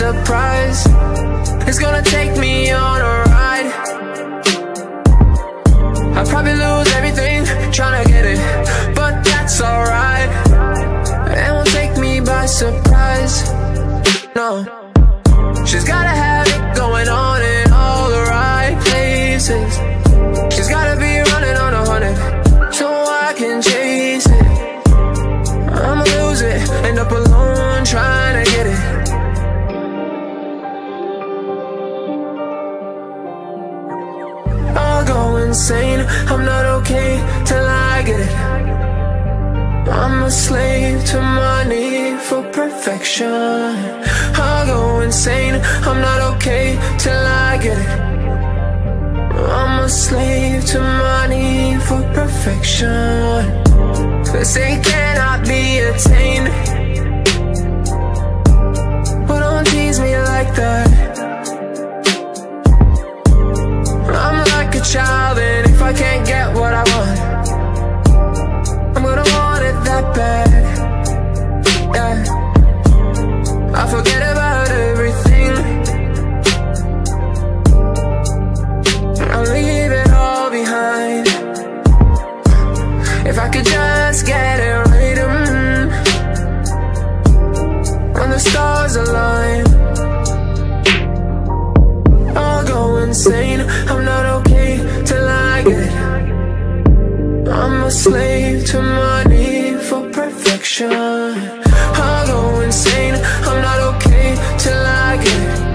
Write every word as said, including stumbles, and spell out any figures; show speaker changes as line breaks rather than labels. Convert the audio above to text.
surprise. It's gonna take me on a ride. I'll probably lose everything trying to get it, but that's alright. It won't take me by surprise. No, she's gotta have it going on in all the right places. She's gotta be running on a hundred so I can chase it. I'ma lose it, end up alone trying to get it. I'll go insane, I'm not okay till I get it. I'm a slave to my need for perfection. I'll go insane, I'm not okay till I get it. I'm a slave to my need for perfection. 'Cause they cannot be attained. But don't tease me like that. I'm like a child, and if I can't get what I want, I'm gonna want it that bad. Yeah, I forget about everything. I'll leave it all behind. If I could just get it right, mm, when the stars align, I'll go insane. I'm not okay till I get it. I'm a slave to my need for perfection. I'll go insane. I'm not okay till I get it.